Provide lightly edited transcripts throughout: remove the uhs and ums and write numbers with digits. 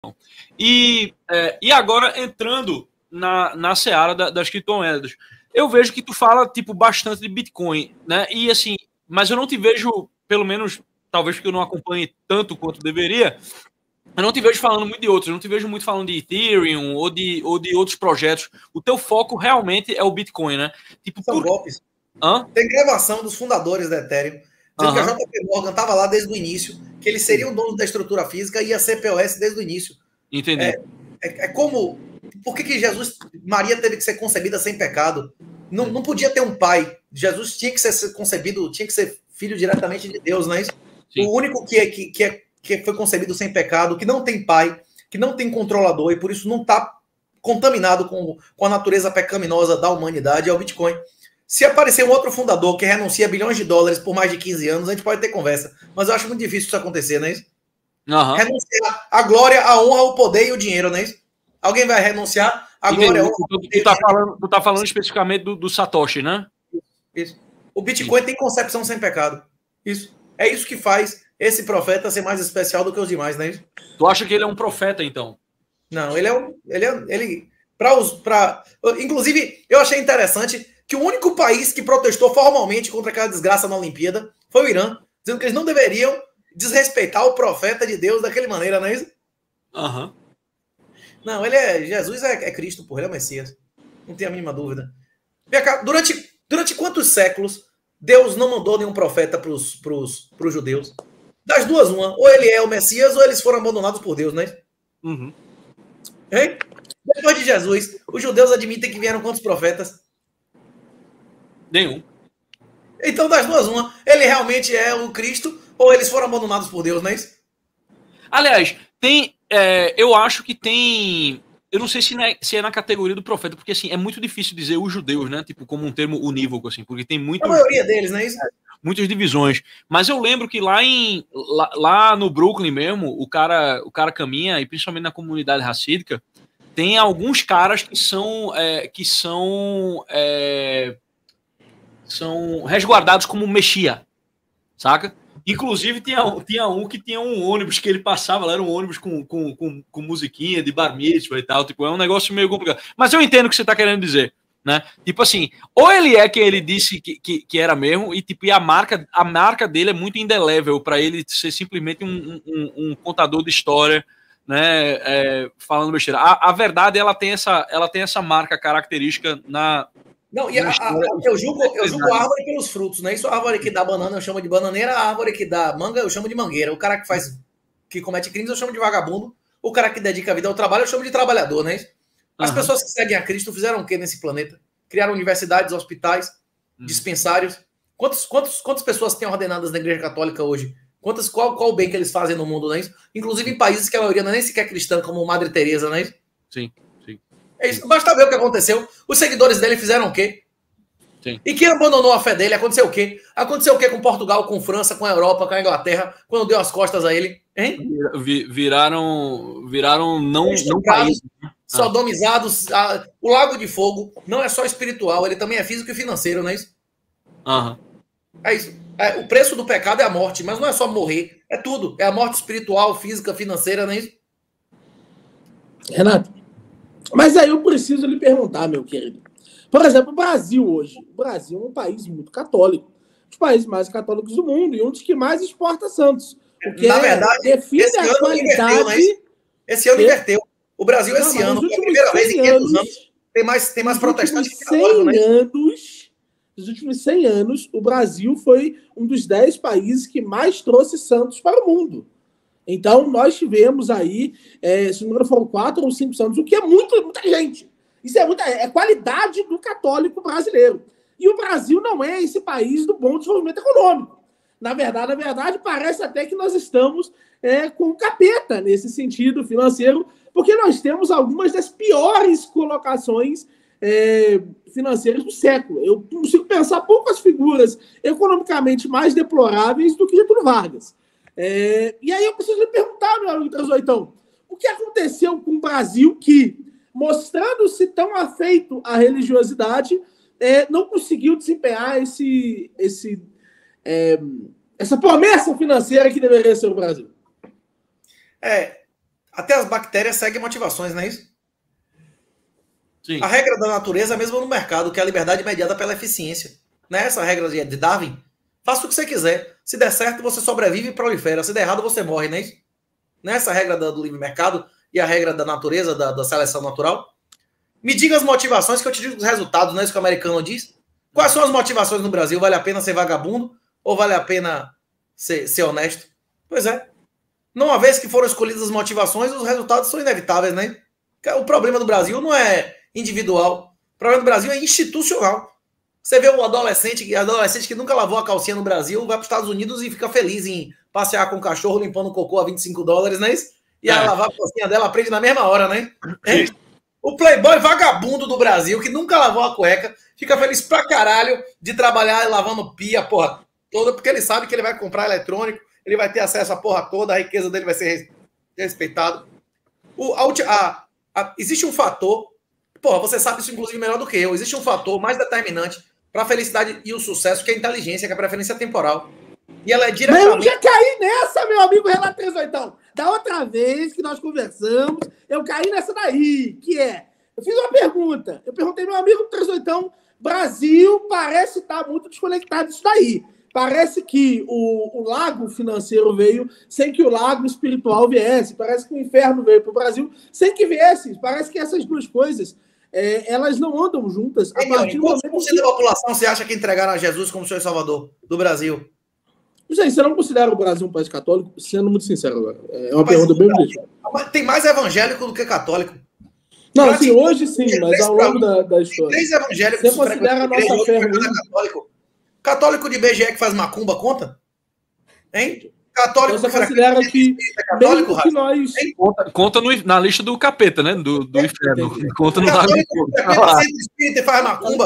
E agora, entrando na seara das criptomoedas, eu vejo que tu fala, tipo, bastante de Bitcoin, né? E assim, mas eu não te vejo, pelo menos, talvez porque eu não acompanhe tanto quanto deveria, eu não te vejo falando muito de outros, eu não te vejo muito falando de Ethereum ou de outros projetos. O teu foco realmente é o Bitcoin, né? Tipo, São golpes. Hã? Tem gravação dos fundadores da Ethereum, dizendo que a JP Morgan estava lá desde o início, que eles seriam donos da estrutura física e ia ser POS desde o início. Entendi. Como... Por que Jesus... Maria teve que ser concebida sem pecado? Não podia ter um pai. Jesus tinha que ser concebido, tinha que ser filho diretamente de Deus, não é isso? Sim. O único que foi concebido sem pecado, que não tem pai, que não tem controlador e por isso não está contaminado com a natureza pecaminosa da humanidade é o Bitcoin. Se aparecer um outro fundador que renuncia bilhões de dólares por mais de 15 anos, a gente pode ter conversa. Mas eu acho muito difícil isso acontecer, não é isso? Uhum. Renunciar a glória, a honra, o poder e o dinheiro, não é isso? Alguém vai renunciar a glória, a honra, o poder. Tu tá falando especificamente do Satoshi, né? Isso. O Bitcoin tem concepção sem pecado. Isso. É isso que faz esse profeta ser mais especial do que os demais, não é isso? Tu acha que ele é um profeta, então? Não, inclusive, eu achei interessante que o único país que protestou formalmente contra aquela desgraça na Olimpíada foi o Irã, dizendo que eles não deveriam desrespeitar o profeta de Deus daquela maneira, não é isso? Aham. Não, Jesus é Cristo, porra, ele é o Messias. Não tem a mínima dúvida. Durante quantos séculos Deus não mandou nenhum profeta para os judeus? Das duas, uma. Ou ele é o Messias, ou eles foram abandonados por Deus, né? Uhum. Hein? Depois de Jesus, os judeus admitem que vieram quantos profetas? Nenhum. Então, das duas, uma. Ele realmente é o Cristo, ou eles foram abandonados por Deus, não é isso? Aliás, eu acho que tem... Eu não sei se é na categoria do profeta, porque assim, é muito difícil dizer os judeus, né? Tipo, como um termo unívoco, assim, porque tem muitos... A maioria deles, não é isso? Muitas divisões. Mas eu lembro que lá no Brooklyn mesmo, o cara caminha, e principalmente na comunidade racídica, tem alguns caras que são resguardados como Mexia, saca? Inclusive tinha um que tinha um ônibus que ele passava, lá era um ônibus com musiquinha de bar mitzvah e tal, tipo, é um negócio meio complicado. Mas eu entendo o que você tá querendo dizer, né? Tipo assim, ou ele é quem ele disse que era mesmo, e tipo, a marca dele é muito indelével para ele ser simplesmente um contador de história, né? Falando besteira. A verdade, ela tem essa marca característica na... Não, e eu julgo a árvore pelos frutos, né? Isso a árvore que dá banana eu chamo de bananeira, a árvore que dá manga eu chamo de mangueira. O cara que comete crimes eu chamo de vagabundo. O cara que dedica a vida ao trabalho eu chamo de trabalhador, né? As pessoas que seguem a Cristo fizeram o que nesse planeta? Criaram universidades, hospitais, dispensários. Quantas pessoas têm ordenadas na Igreja Católica hoje? Qual o bem que eles fazem no mundo, não é isso? Inclusive em países que a maioria não é nem sequer cristã, como Madre Teresa, não é isso? Sim. É isso. Basta ver o que aconteceu. Os seguidores dele fizeram o quê? Sim. E quem abandonou a fé dele, aconteceu o quê? Aconteceu o quê com Portugal, com França, com a Europa, com a Inglaterra, quando deu as costas a ele? Hein? Viraram não país. Sodomizados. O Lago de Fogo não é só espiritual, ele também é físico e financeiro, não é isso? É isso. O preço do pecado é a morte, mas não é só morrer, é tudo. É a morte espiritual, física, financeira, não é isso? Renato, mas aí eu preciso lhe perguntar, meu querido. Por exemplo, o Brasil hoje. O Brasil é um país muito católico. Um dos países mais católicos do mundo e um dos que mais exporta santos. Porque na verdade, define a qualidade... Inverteu, esse ano inverteu. O Brasil, esse ano, pela primeira vez em 500 anos, tem mais protestantes que católicos. Nos últimos 100 anos, o Brasil foi um dos 10 países que mais trouxe santos para o mundo. Então, nós tivemos aí, se não me engano, foram 4 ou 5 santos, o que é muita gente. Isso é qualidade do católico brasileiro. E o Brasil não é esse país do bom desenvolvimento econômico. Na verdade, parece até que nós estamos com capeta nesse sentido financeiro, porque nós temos algumas das piores colocações financeiras do século. Eu consigo pensar poucas figuras economicamente mais deploráveis do que Getúlio Vargas. E aí eu preciso lhe perguntar, meu amigo Transoitão, o que aconteceu com o Brasil que, mostrando-se tão afeito à religiosidade, não conseguiu desempenhar essa promessa financeira que deveria ser o Brasil? Até as bactérias seguem motivações, não é isso? Sim. A regra da natureza é a mesma no mercado, que é a liberdade mediada pela eficiência. Não é essa a regra de Darwin? Faça o que você quiser. Se der certo, você sobrevive e prolifera. Se der errado, você morre, não é isso? Não é essa a regra do livre mercado e a regra da natureza, da seleção natural? Me diga as motivações que eu te digo os resultados, não é isso que o americano diz? Quais são as motivações no Brasil? Vale a pena ser vagabundo ou vale a pena ser honesto? Pois é. Não, uma vez que foram escolhidas as motivações, os resultados são inevitáveis, né? O problema do Brasil não é individual. O problema do Brasil é institucional. Você vê o adolescente que nunca lavou a calcinha no Brasil, vai para os Estados Unidos e fica feliz em passear com o cachorro limpando cocô a $25, não é isso? E a lavar a calcinha dela aprende na mesma hora, né? É. O playboy vagabundo do Brasil, que nunca lavou a cueca, fica feliz pra caralho de trabalhar lavando pia, porra, toda, porque ele sabe que ele vai comprar eletrônico, ele vai ter acesso à porra toda, a riqueza dele vai ser respeitada. Existe um fator, porra, você sabe isso inclusive melhor do que eu, existe um fator mais determinante para a felicidade e o sucesso, que é a inteligência, que é a preferência temporal. E ela é diretamente... Mas eu já caí nessa, meu amigo Renato 38. Da outra vez que nós conversamos, eu caí nessa daí, que é... Eu fiz uma pergunta. Eu perguntei ao meu amigo 38, Brasil parece estar muito desconectado disso daí. Parece que o lago financeiro veio sem que o lago espiritual viesse. Parece que o inferno veio para o Brasil sem que viesse. Parece que essas duas coisas... elas não andam juntas. A partir do momento que... da população você acha que entregaram a Jesus como Senhor e Salvador do Brasil? Gente, você não considera o Brasil um país católico? Sendo muito sincero agora. É uma pergunta bem bonita. Tem mais evangélico do que católico. Não, assim, hoje sim, mas ao longo da história. Tem 3 evangélicos. Você considera a nossa fé ruim? Católico de BGE que faz macumba, conta? Hein? Católico você considera que católico, que nós... Conta na lista do capeta, né? Do inferno. Conta no lado do espírita e faz macumba.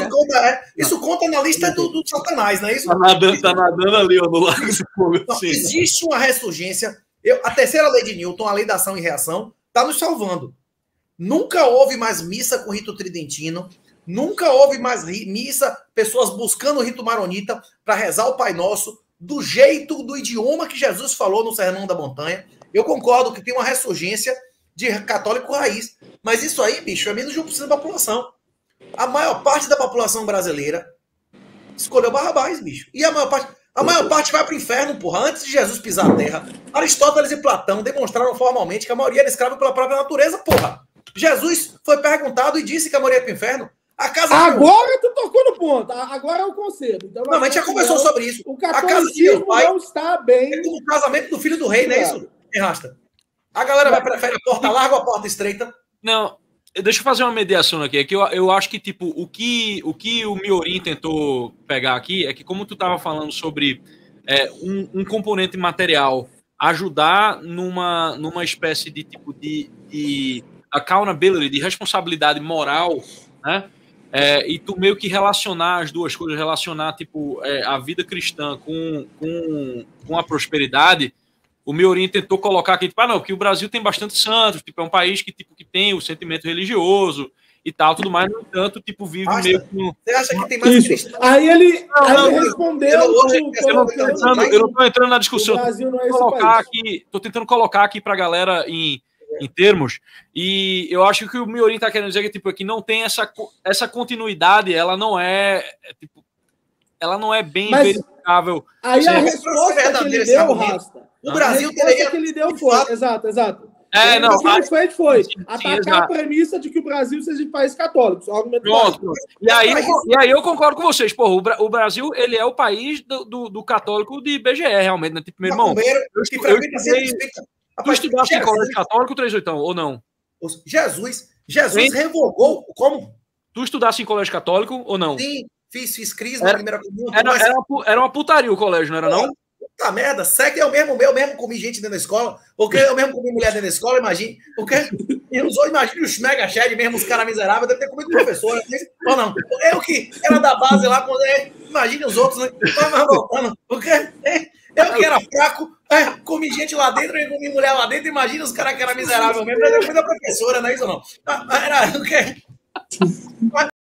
Isso conta na lista do Satanás, não é isso? Tá nadando ali, ó, no lago de fogo. Existe uma ressurgência. A terceira lei de Newton, a lei da ação e reação, está nos salvando. Nunca houve mais missa com rito tridentino. Nunca houve mais missa, pessoas buscando o rito maronita para rezar o Pai Nosso do jeito, do idioma que Jesus falou no Sermão da Montanha. Eu concordo que tem uma ressurgência de católico raiz, mas isso aí, bicho, é menos de 1% da população. A maior parte da população brasileira escolheu Barrabás, bicho. E a maior parte vai para o inferno, porra. Antes de Jesus pisar a terra, Aristóteles e Platão demonstraram formalmente que a maioria era escrava pela própria natureza, porra. Jesus foi perguntado e disse que a maioria ia para o inferno. Agora tu tocou no ponto. Agora é o conselho. Então, não, mas a gente já conversou sobre isso. O catolicismo não está bem. É como o casamento do filho do rei, não é isso, Rasta? A galera prefere a porta larga ou a porta estreita? Não, deixa eu fazer uma mediação aqui. É que eu acho que, tipo, o que o Miorim tentou pegar aqui é que, como tu estava falando sobre um componente material ajudar numa espécie de tipo de accountability, de responsabilidade moral, né? E tu meio que relacionar as duas coisas, relacionar tipo a vida cristã com a prosperidade. O Miorim tentou colocar aqui, tipo, não, que o Brasil tem bastante santos, tipo, é um país que tem o sentimento religioso e tal, tudo mais, no entanto, tipo, vive meio que... Você acha que tem mais cristão? Aí ele respondeu... Eu não tô entrando na discussão. O Brasil não é esse país. Tô tentando colocar aqui pra galera em termos, e eu acho que o Miorim está querendo dizer que, tipo, que não tem essa continuidade, ela não é bem verificável. Aí a resposta que ele deu, Rasta, o Brasil que ele deu foi, exato. Foi atacar a premissa de que o Brasil seja um país católico. Pronto. E aí eu concordo com vocês. Pô, o Brasil, ele é o país do católico de BGE, realmente, né? Tipo, meu irmão, tu estudaste em colégio católico, 38, ou não? Jesus revogou, como? Tu estudaste em colégio católico, ou não? Sim, fiz crisma na primeira comunhão. Era uma putaria o colégio, não era não? Puta merda, segue eu mesmo comi gente dentro da escola, porque eu mesmo comi mulher dentro da escola, imagine, porque imagine os mega shed mesmo, os caras miseráveis, deve ter comido professor, ou não, eu que era da base lá, imagine os outros, né? Mas voltando, porque eu que era fraco, comi gente lá dentro, eu comi mulher lá dentro, imagina os caras que eram miseráveis mesmo, deve ter comido a professora, não é isso não? Era o quê?